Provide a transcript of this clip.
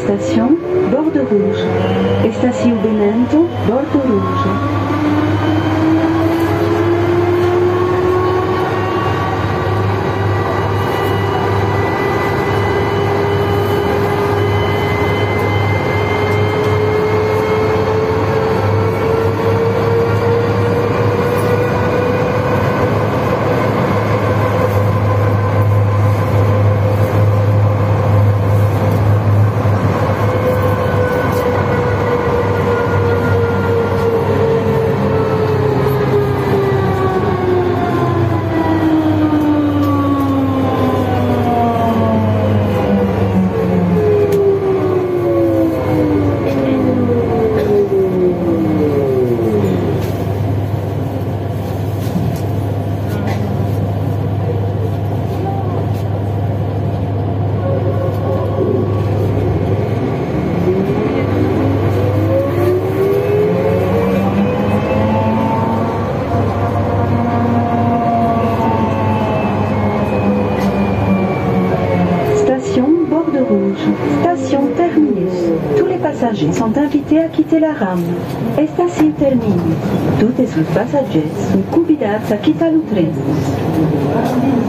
Estação Bordo Rouge. Estação Benento, Bordo Rouge. Station terminus. Tous les passagers sont invités à quitter la rame. Estação terminus. Tous les passagers sont convidados a quitter le train.